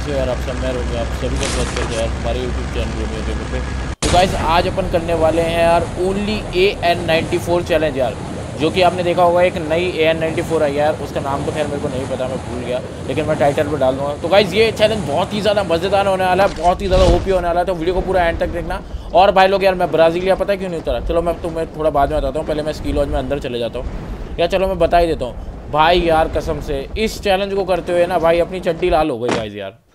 कैसे हो यार आप सब? मैं रोमियो, आप सभी का स्वागत करते हैं यार हमारे यूट्यूब चैनल रोमियो गेमर पे। तो गाइस आज अपन करने वाले हैं यार ओनली AN94 चैलेंज यार, जो कि आपने देखा होगा एक नई AN94 आई यार, उसका नाम तो खैर मेरे को नहीं पता, मैं भूल गया, लेकिन मैं टाइटल पर डाल दूँगा। तो गाइस ये चैलेंज बहुत ही ज़्यादा मज़ेदार होने वाला है, बहुत ही ज़्यादा ओपी होने वाला है, तो वीडियो को पूरा एंड तक देखना। और भाई लोग यार मैं ब्राज़ीलिया पता है क्यों नहीं उतरा, चलो मैं तुम्हें थोड़ा बाद में बताता हूँ, पहले मैं स्की लॉज में अंदर चले जाता हूँ। या चलो मैं बता ही देता हूँ भाई यार, कसम से इस चैलेंज को करते हुए ना भाई अपनी चड्डी लाल हो गई गाइस यार।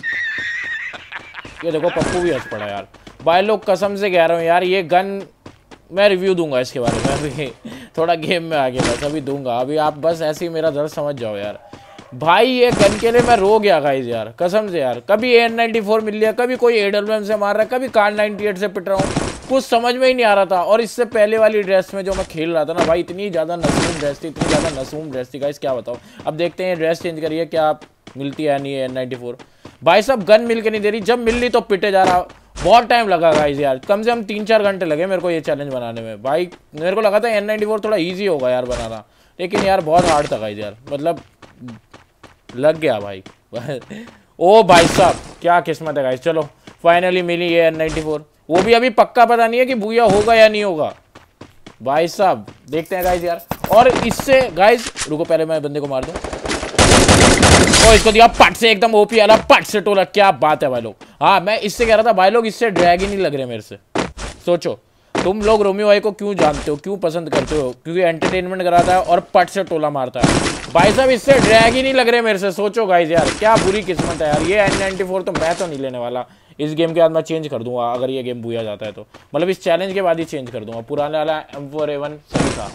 ये देखो पप्पू भी हंस पड़ा यार। भाई लोग कसम से कह रहा हूँ यार, ये गन मैं रिव्यू दूंगा इसके बारे में अभी थोड़ा गेम में आगे बस अभी दूंगा, अभी आप बस ऐसे ही मेरा दर्द समझ जाओ यार। भाई ये गन के लिए मैं रो गया गाइस यार, कसम से यार। कभी AN94 मिल लिया, कभी कोई AWM से मार रहा है, कभी कार 98 से पिट रहा हूँ, कुछ समझ में ही नहीं आ रहा था। और इससे पहले वाली ड्रेस में जो मैं खेल रहा था ना भाई, इतनी ज़्यादा नसूम ड्रेस थी, इतनी ज़्यादा नसूम ड्रेस थी गाइस, क्या बताओ। अब देखते हैं ड्रेस चेंज करिए क्या मिलती है नहीं है AN94। भाई साहब गन मिल के नहीं दे रही, जब मिल रही तो पिटे जा रहा। बहुत टाइम लगा गाइस यार, कम से कम 3-4 घंटे लगे मेरे को ये चैलेंज बनाने में। भाई मेरे को लगा था AN94 थोड़ा ईजी होगा यार बनाना, लेकिन यार बहुत हार्ड था गाइस यार, मतलब लग गया भाई ओ भाई साहब क्या किस्मत है गाइस। चलो फाइनली मिली है AN94, वो भी अभी पक्का पता नहीं है कि भूया होगा या नहीं होगा भाई साहब, देखते हैं गाइस यार। और इससे गाइस रुको, पहले मैं बंदे को मार दूं। ओ इसको दिया पट से, एकदम ओपी वाला पट से टोला, क्या बात है भाई लोग। हाँ मैं इससे कह रहा था भाई लोग, इससे ड्रैग ही नहीं लग रहे मेरे से। सोचो तुम लोग रोमियो भाई को क्यों जानते हो, क्यों पसंद करते हो, क्योंकि एंटरटेनमेंट कराता है और पट से टोला मारता है। भाई साहब इससे ड्रैग ही नहीं लग रहे मेरे से, सोचो गाइस यार क्या बुरी किस्मत है यार। ये AN94 तो मैं तो नहीं लेने वाला, इस गेम के बाद मैं चेंज कर दूंगा अगर ये गेम बुया जाता है तो, मतलब इस चैलेंज के बाद ही चेंज कर दूंगा। पुराने वाला M4A1 सही था,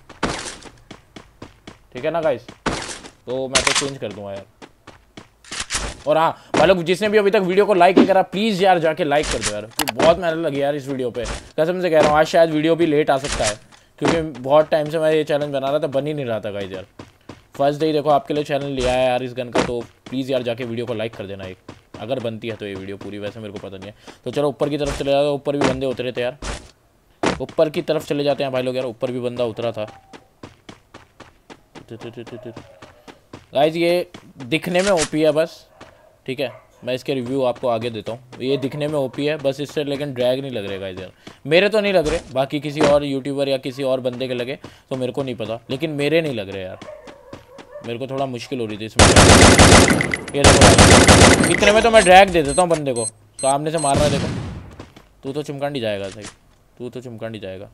ठीक है ना गाइस, तो मैं तो चेंज कर दूंगा यार। और हाँ भाई लोग जिसने भी अभी तक वीडियो को लाइक नहीं करा, प्लीज़ यार जाके लाइक कर दो यार, बहुत मेहनत लगी यार इस वीडियो पे, कसम से कह रहा हूँ। आज शायद वीडियो भी लेट आ सकता है, क्योंकि बहुत टाइम से मैं ये चैलेंज बना रहा था, बन ही नहीं रहा था गाइस यार। फर्स्ट डे देखो आपके लिए चैनल लिया है यार इस गन का, तो प्लीज़ यार जाके वीडियो को लाइक कर देना एक, अगर बनती है तो ये वीडियो पूरी, वैसे मेरे को पता नहीं है। तो चलो ऊपर की तरफ चले जाते, ऊपर भी बंदे उतरे थे यार, ऊपर की तरफ चले जाते हैं भाई लोग यार। ऊपर भी बंदा उतरा था गाइस, ये दिखने में ओपी है बस, ठीक है, मैं इसके रिव्यू आपको आगे देता हूँ। ये दिखने में ओपी है बस इससे, लेकिन ड्रैग नहीं लग रहे गाइस यार, मेरे तो नहीं लग रहे, बाकी किसी और यूट्यूबर या किसी और बंदे के लगे तो मेरे को नहीं पता, लेकिन मेरे नहीं लग रहे यार, मेरे को थोड़ा मुश्किल हो रही थी इसमें। ये देखो इतने में तो मैं ड्रैग दे देता हूँ बंदे को, सामने से मार रहा है, देखो तू तो चिमकांडी जाएगा, सही तू तो चिमकांडी जाएगा।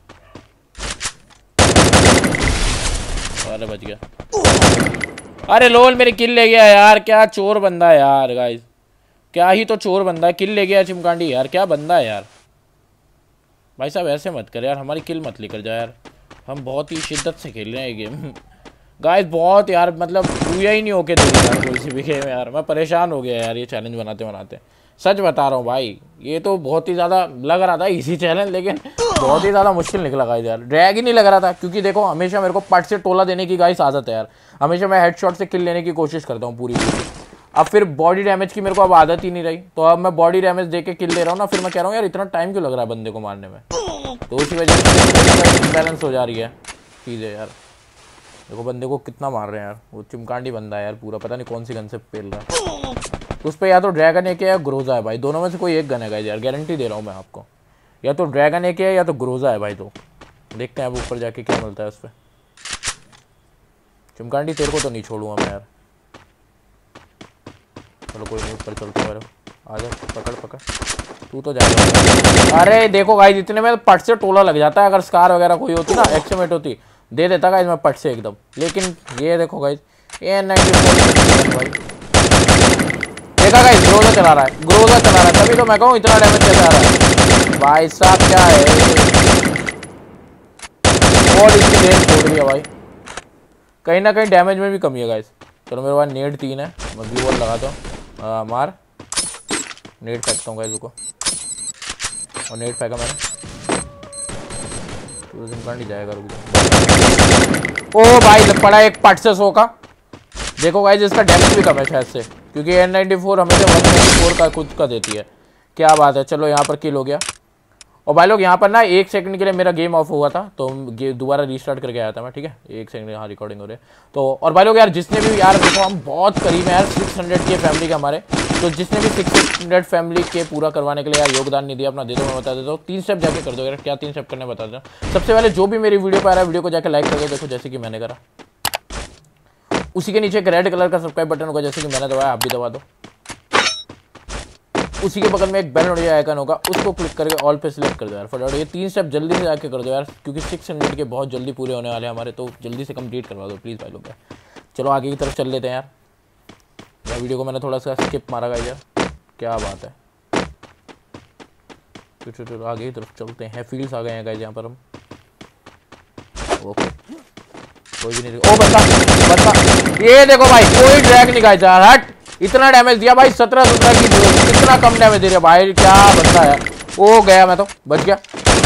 अरे बच गया, अरे लोल मेरी किल ले गया यार, क्या चोर बंदा है यार गाइस, क्या ही तो चोर बंदा है, किल ले गया चिमकांडी यार, क्या बंदा है यार। भाई साहब ऐसे मत कर यार, हमारी किल मत लेकर जा यार, हम बहुत ही शिद्दत से खेल रहे हैं ये गेम गाइस, बहुत यार मतलब भूया ही नहीं होके दे यार कोई सी भी गेम यार, मैं परेशान हो गया यार ये चैलेंज बनाते बनाते, सच बता रहा हूँ भाई। ये तो बहुत ही ज़्यादा लग रहा था इजी चैलेंज, लेकिन बहुत ही ज़्यादा मुश्किल निकला गाइस यार, ड्रैग ही नहीं लग रहा था, क्योंकि देखो हमेशा मेरे को पट से टोला देने की गाइस आदत है यार, हमेशा मैं हेडशॉट से किल लेने की कोशिश करता हूँ पूरी। अब फिर बॉडी डैमेज की मेरे को अब आदत ही नहीं रही, तो अब मैं बॉडी डैमेज दे के किल ले रहा हूँ ना, फिर मैं कह रहा हूँ यार इतना टाइम क्यों लग रहा है बंदे को मारने में, तो उसी वजह से बैलेंस हो जा रही है चीज़ें यार। देखो बंदे को कितना मार रहे हैं यार, वो चिमकांडी बंदा है यार पूरा, पता नहीं कौन सी गन से पेल रहा है। उस पर या तो ड्रैगन एक है या ग्रोजा है भाई, दोनों में से कोई एक गन है गाइस यार, गारंटी दे रहा हूँ मैं आपको, या तो ड्रैगन एक है या तो ग्रोजा है भाई। तो देखते हैं अब ऊपर जाके क्या मिलता है उस पर। चिमकांडी तेरे को तो नहीं छोड़ूंगा मैं यार, चलो कोई नहीं ऊपर चलता है, आ जा पकड़ पकड़, तू तो जाएगा। अरे देखो गाइस इतने में पट से टोला लग जाता है, अगर स्कार वगैरह कोई होती ना, एक्समेट होती दे देता गाइस मैं पट से एकदम, लेकिन ये देखो गाइस AN94 भाई, देखा गाइस ग्रोजा चला रहा है, ग्रोजा चला रहा है, तभी तो मैं कहूँ इतना डैमेज कैसे आ रहा है भाई साहब, क्या है और इसकी रेंज छोड़ दिया भाई, कहीं ना कहीं डैमेज में भी कमी है गाइस। चलो मेरे पास नेट 3 है, मैं ब्लू बॉल लगाता हूँ, मार नेट फेंकता हूँ गाइस रुको, और नेट फेंका मैंने, तो चिमकांडी जाएगा, रुक जा। ओ भाई लग पड़ा एक पट से 100 का, देखो गाइस इसका डैमेज भी कम है शायद से, क्योंकि AN94 हमेशा 194 का खुद का देती है, क्या बात है। चलो यहाँ पर किल हो गया, और भाई लोग यहाँ पर ना 1 सेकंड के लिए मेरा गेम ऑफ हुआ था, तो दोबारा रीस्टार्ट करके आया था मैं, ठीक है। 1 सेकंड, हाँ रिकॉर्डिंग हो रही है। तो और भाई लोग यार जिसने भी यार देखो हम बहुत करीब है यार 600 के फैमिली के हमारे, तो जिसने भी 600 फैमिली के पूरा करवाने के लिए यार योगदान नहीं दिया अपना, दे दो, मैं बता देता हूँ। 3 स्टेप जाके कर दो यार, क्या 3 स्टेप करने बता दो। सबसे पहले जो भी मेरी वीडियो पर आ रहा है वीडियो को जाकर लाइक कर दो, देखो जैसे कि मैंने करा। उसी के नीचे एक रेड कलर का सब्सक्राइब बटन होगा जैसे कि मैंने दबाया, आप भी दबा दो। उसी के बगल में एक बेल नोटिफिकेशन आइकन होगा, उसको क्लिक करके ऑल पे सिलेक्ट कर दो यार फटाफट। ये 3 स्टेप जल्दी से जाके कर दो यार, क्योंकि 600 के बहुत जल्दी पूरे होने वाले हैं हमारे, तो जल्दी से कंप्लीट करवा दो प्लीज़ भाई लोग। चलो आगे की तरफ चल लेते हैं यार। वीडियो को मैंने थोड़ा सा स्किप मारा गया यार, क्या बात है। तो आगे की तरफ चलते हैं, फील्ड्स आ गए हैं गाइस यहाँ पर हम। ओके कोई भी नहीं, ओ बंदा ये देखो भाई, कोई ड्रैग नहीं गाइस यार, हट। इतना डैमेज दिया भाई, 17 की, इतना कम डैमेज दे रहा भाई, क्या बंदा है। ओ गया, मैं तो बच गया।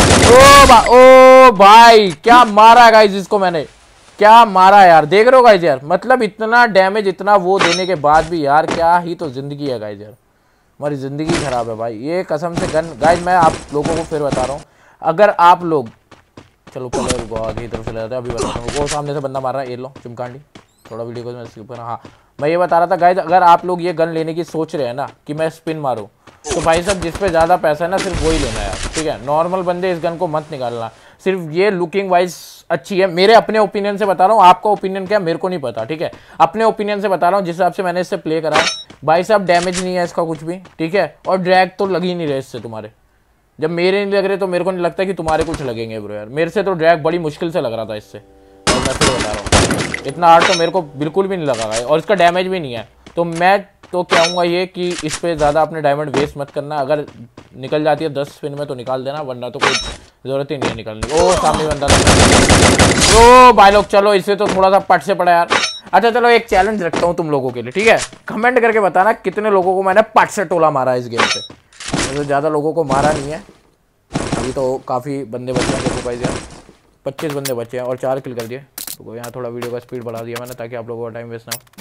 ओ भाई क्या मारा गाइस इसको मैंने, क्या मारा यार, देख रहे हो गाइस यार। मतलब इतना डैमेज, इतना वो देने के बाद भी यार, क्या ही तो जिंदगी है गाइस यार, हमारी ज़िंदगी ख़राब है भाई। ये कसम से गन गाइस, मैं आप लोगों को फिर बता रहा हूँ, अगर आप लोग, चलो पहले आगे की तरफ चले जाते हैं, अभी बताता हूँ। वो सामने से बंदा मार रहा है, ये लो चिमकांडी, थोड़ा वीडियो को मैं स्किप कर। हाँ मैं ये बता रहा था गाइस, अगर आप लोग ये गन लेने की सोच रहे हैं ना कि मैं स्पिन मारूं, तो भाई साहब जिस पे ज़्यादा पैसा है ना सिर्फ वही लेना है, ठीक है। नॉर्मल बंदे इस गन को मत निकालना, सिर्फ ये लुकिंग वाइज अच्छी है, मेरे अपने ओपिनियन से बता रहा हूँ। आपका ओपिनियन क्या मेरे को नहीं पता, ठीक है। अपने ओपिनियन से बता रहा हूँ, जिस हिसाब से मैंने इससे प्ले करा है भाई साहब, डैमेज नहीं है इसका कुछ भी, ठीक है। और ड्रैग तो लग ही नहीं रहे इससे तुम्हारे, जब मेरे नहीं लग रहे तो मेरे को नहीं लगता कि तुम्हारे कुछ लगेंगे ब्रो यार। मेरे से तो ड्रैग बड़ी मुश्किल से लग रहा था इससे, और मैं फिर बता रहा हूँ इतना हार्ड तो मेरे को बिल्कुल भी नहीं लगा है, और इसका डैमेज भी नहीं है। तो मैं तो कहूँगा ये कि इस पर ज़्यादा अपने डायमंड वेस्ट मत करना। अगर निकल जाती है 10 स्पिन में तो निकाल देना, वरना तो कोई ज़रूरत ही नहीं है निकालने। ओ सामने बंदा था। ओ भाई लोग चलो, इसे तो थोड़ा सा पट से पड़ा यार। अच्छा चलो एक चैलेंज रखता हूँ तुम लोगों के लिए, ठीक है। कमेंट करके बताना कितने लोगों को मैंने पट से टोला मारा है इस गेम पे। तो ज़्यादा लोगों को मारा नहीं है अभी, तो काफ़ी बंदे बचे हैं। देखो भाई यार 25 बंदे बचे हैं और 4 किल कर दिए। तो यहाँ थोड़ा वीडियो का स्पीड बढ़ा दिया मैंने, ताकि आप लोगों का टाइम वेस्ट ना हो।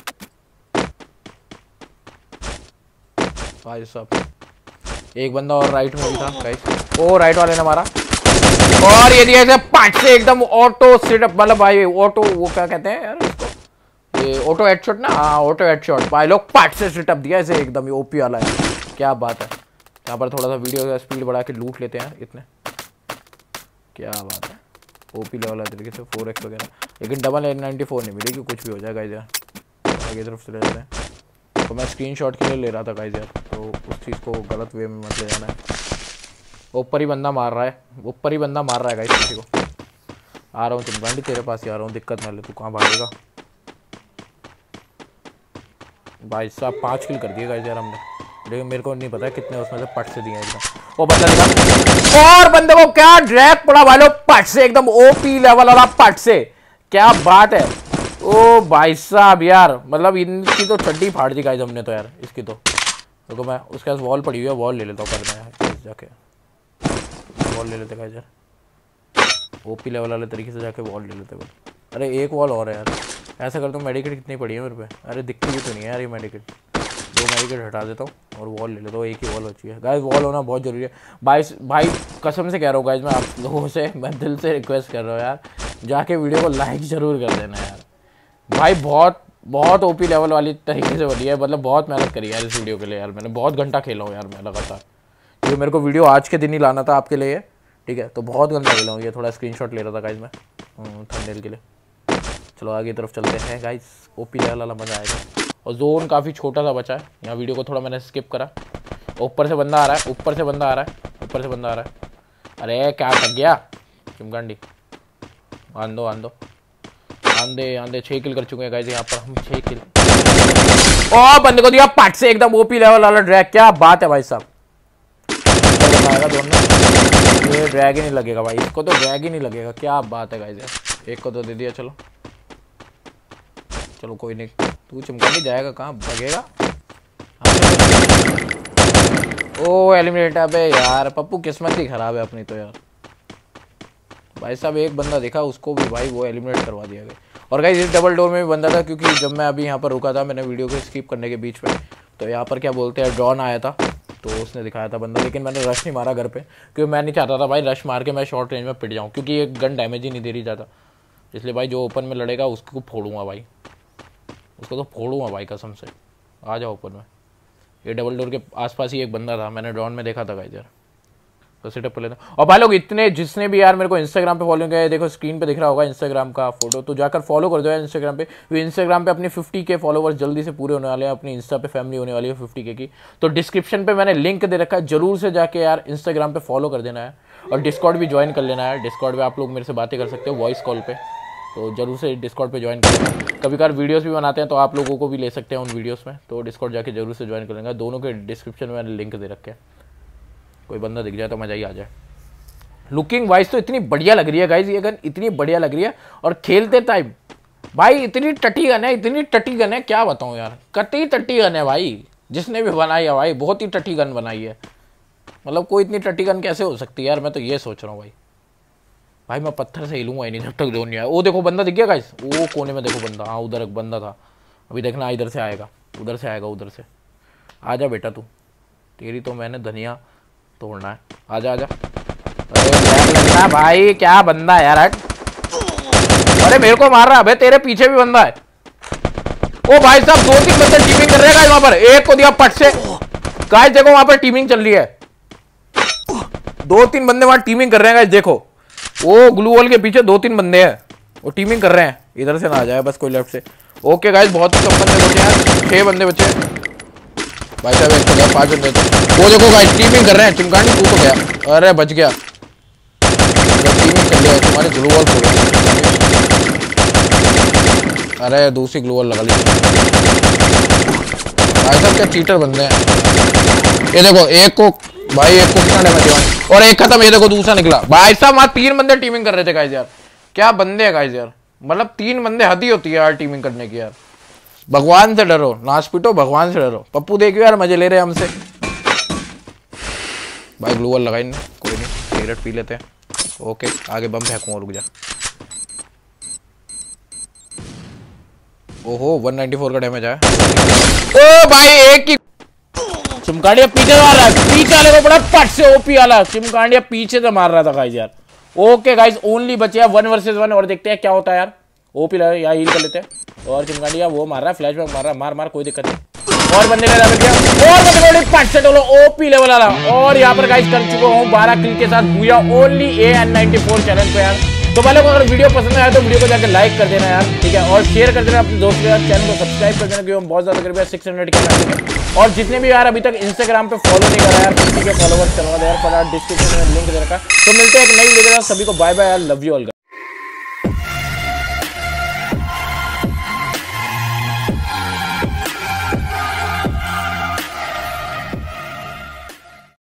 भाई साहब एक बंदा और राइट में भी था गाइस, ओ राइट वाले ने मारा, और ये दिया इसे पांच से एकदम ऑटो सिटअप, मतलब भाई ऑटो, वो क्या कहते हैं यार इसको, ये ऑटो हेडशॉट ना, हाँ ऑटो हेडशॉट। भाई लोग पांच से सिटअप दिया इसे, एकदम ओपी वाला है, क्या बात है। यहाँ पर थोड़ा सा वीडियो का स्पीड बढ़ा के लूट लेते हैं इतने, क्या बात है। ओपी लेवल है तरीके से 4x वगैरह, लेकिन डबल 94 नहीं मिलेगी, कुछ भी हो जाए गाइस यार। आगे तरफ चले जाते हैं। तो मैं स्क्रीनशॉट के लिए ले रहा था गाइस यार, तो उस चीज़ को गलत वे में मत ले जाना है। ऊपर ही बंदा मार रहा है, ऊपर ही बंदा मार रहा है गाइस किसी को। आ रहा हूँ तुम गांडी, तेरे पास ही आ रहा हूँ, दिक्कत ना ले, तू कहाँ भागेगा। भाई साहब 5 किल कर दिए गाइस यार हमने, लेकिन मेरे को नहीं पता कितने उसमें से पट से दिए एकदम। वो बंदा दिखा, और बंदे को क्या ड्रैग पड़ा भाई लोग, पट से एकदम ओपी लेवल वाला पट से, क्या बात है। ओ भाई साहब यार, मतलब इनकी तो चड्डी फाड़ दी गाइस हमने तो यार इसकी तो। देखो मैं उसके पास वॉल पड़ी हुई है, वॉल ले लेता हूँ करना है जाके, वॉल ले लेते गाइस यार। ओपी लेवल वाले तरीके से जाके वॉल ले लेते भाई। अरे एक वॉल और है यार, ऐसा करता हूँ। मेडिकेट कितनी पड़ी है मेरे पे, अरे दिखती भी तो नहीं है यार ये मेडिकेट। 2 मेडिकेट हटा देता हूँ और वॉल ले लेता हूँ, एक ही वॉल बची है गाइस। वॉल होना बहुत जरूरी है भाई कसम से कह रहा हूँ गाइस, मैं आप लोगों से, मैं दिल से रिक्वेस्ट कर रहा हूँ यार, जाके वीडियो को लाइक जरूर कर देना यार। भाई बहुत बहुत ओपी लेवल वाली तरीके से बनी है, मतलब बहुत मेहनत करी यार इस वीडियो के लिए यार। मैंने बहुत घंटा खेला हूँ यार मैं लगातार, क्योंकि मेरे को वीडियो आज के दिन ही लाना था आपके लिए, ठीक है। तो बहुत घंटा खेला हूँ। ये थोड़ा स्क्रीनशॉट ले रहा था गाइस मैं थंबनेल के लिए। चलो आगे तरफ चलते हैं गाइस, ओपी लेवल वाला मजा आएगा। और जोन काफ़ी छोटा सा बचा है यहाँ, वीडियो को थोड़ा मैंने स्किप करा। ऊपर से बंदा आ रहा है, ऊपर से बंदा आ रहा है, ऊपर से बंदा आ रहा है। अरे क्या टक गया चिमकांडी, आन दो आंधे 6 किल कर चुके हैं गाइस यहाँ पर हम, 6 किल। ओ बंदे को दिया पट से एकदम ओपी लेवल वाला ड्रैग, क्या बात है भाई साहब। दोनों ये ड्रैग ही नहीं लगेगा भाई, इसको तो ड्रैग ही नहीं लगेगा, क्या बात है गाइस यार। एक को तो दे दिया, चलो कोई नहीं, तू चिमका नहीं जाएगा, कहाँ भागेगा। ओ एलिमिनेट, अबे यार पप्पू किस्मत ही खराब है अपनी तो यार। भाई साहब एक बंदा देखा, उसको भी भाई वो एलिमिनेट करवा दिया गया। और गाइस इस डबल डोर में भी बंदा था, क्योंकि जब मैं अभी यहाँ पर रुका था, मैंने वीडियो को स्किप करने के बीच में, तो यहाँ पर क्या बोलते हैं डॉन आया था, तो उसने दिखाया था बंदा, लेकिन मैंने रश नहीं मारा घर पे, क्योंकि मैं नहीं चाहता था भाई रश मार के मैं शॉर्ट रेंज में पिट जाऊँ, क्योंकि ये गन डैमेज ही नहीं दे रही ज़्यादा। इसलिए भाई जो ओपन में लड़ेगा उसको फोड़ूंगा भाई, उसको तो फोड़ूंगा भाई कसम से। आ जाओ ओपन में। ये डबल डोर के आसपास ही एक बंदा था, मैंने ड्रोन में देखा था गाइस यार, तो सेटअप कर लेना। और भाई लोग इतने जिसने भी यार मेरे को इंस्टाग्राम पे फॉलो किया है, देखो स्क्रीन पे दिख रहा होगा इंस्टाग्राम का फोटो, तो जाकर फॉलो कर दो यार इंस्टाग्राम पे। इंस्टाग्राम पे अपनी 50K फॉलोवर्स जल्दी से पूरे होने वाले हैं, अपनी इंस्टा पे फैमिली होने वाली है 50K की। तो डिस्क्रिप्शन पे मैंने लिंक दे रखा है, जरूर से जाके यार इंस्टाग्राम पे फॉलो कर देना है, और डिस्कॉर्ड भी ज्वाइन कर लेना है। डिस्कॉर्ड पे आप लोग मेरे से बातें कर सकते हो वॉइस कॉल पे, तो जरूर से डिस्कॉर्ड पे ज्वाइन कर लेना। कभी कभार वीडियोस भी बनाते हैं तो आप लोगों को भी ले सकते हैं उन वीडियोस में, तो डिस्कॉर्ड जाके जरूर से ज्वाइन कर लेंगे। दोनों के डिस्क्रिप्शन में मैंने लिंक दे रखे हैं, कोई बंदा दिख जाए तो मजा ही आ जाए। लुकिंग वाइज तो इतनी बढ़िया लग रही है गाइज, ये गन इतनी बढ़िया लग रही है, और खेलते टाइम भाई इतनी टटी गन है, इतनी टटी गन है, क्या बताऊं यार, कटी टटी गन है भाई। जिसने भी बनाई है भाई बहुत ही टटी गन बनाई है, मतलब कोई इतनी टटी गन कैसे हो सकती है यार, मैं तो ये सोच रहा हूँ भाई मैं पत्थर से हिलूंगा ही नहीं जब तक ड्रोन नहीं आया। वो देखो बंदा दिख गया गाइस, वो कोने में देखो बंदा, हाँ उधर एक बंदा था, अभी देखना इधर से आएगा, उधर से आएगा, उधर से। आजा बेटा तू, तेरी तो मैंने धनिया तोड़ना है, आजा आजा। अरे भाई क्या बंदा है यार, हट। अरे मेरे को मार रहा है, तेरे पीछे भी बंदा है। ओ भाई साहब 2-3 बंदे टीमिंग कर रहे हैं वहां पर, एक को दिया पट से। गाइस देखो वहां पर टीमिंग चल रही है, 2-3 बंदे वहां टीमिंग कर रहे हैं गाइस, देखो वो ग्लू वॉल के पीछे 2-3 बंदे हैं, वो टीमिंग कर रहे हैं। इधर से ना आ जाए बस कोई लेफ्ट से। ओके गाइस बहुत ही कम बंदे बचे हैं, 6 बंदे बचे भाई साहब, एक तो गया, 5 बंदे थे। वो देखो गाइस टीमिंग कर रहे हैं, चिमकांडी तू तो गया, अरे बच गया, टीमिंग कर लिया तुम्हारे ग्लू वॉल खोल, अरे दूसरी ग्लू वॉल लगा ली भाई साहब, क्या चीटर बंदे हैं। ये देखो एक को भाई, एक को कितना डैमेज दिया, और एक खत्म। ये देखो दूसरा निकला भाई साहब, वहां 3 बंदे टीमिंग कर रहे थे गाइस यार, क्या बंदे हैं गाइस यार, मतलब 3 बंदे हद ही होती है यार टीमिंग करने की यार। भगवान से डरो, नाच पीटो भगवान से डरो। पप्पू देखियो यार मजे ले रहे हैं हमसे भाई। ग्लू वॉल लगाई नहीं, कोई नहीं, सिगरेट पी लेते हैं। ओके आगे बम फेंकूंगा, रुक जा। ओहो 194 का डैमेज आया। ओ भाई एक की चिमकांडिया पीछे वाला, पीछे वाले को बड़ा पट से ओपी वाला चिमकांडिया पीछे से मार रहा था गाइस यार। ओके गाइस ओनली बचे हैं 1 वर्सेस 1, और देखते हैं क्या होता है यार। ओपी लगा या हील कर लेते हैं, और चिमकांडिया वो मार रहा है, फ्लैशबैक मार रहा है, मार मार कोई दिक्कत नहीं। और बंदे ने डैमेज किया, और बंदे को पट से टोलो ओपी लेवल वाला। और यहाँ पर गाइस कर चुका हूँ 12 किल के साथ बुया ओनली AN94 चैनल पे यार। तो भाई लोग अगर वीडियो पसंद आया तो वीडियो को जाकर लाइक कर देना यार, ठीक है, और शेयर कर देना अपने दोस्तों के साथ। चैनल को सब्सक्राइब कर देना, क्योंकि हम बहुत ज्यादा करीब 600 के। और जितने भी यार अभी तक इंस्टाग्राम पे फॉलो नहीं करा यार, 50K फॉलोवर्स करवा दे यार, फटाफट डिस्क्रिप्शन में लिंक दे रखा। तो मिलते हैं एक नई वीडियो के साथ, सभी को बाय बाय यार, लव यू ऑल।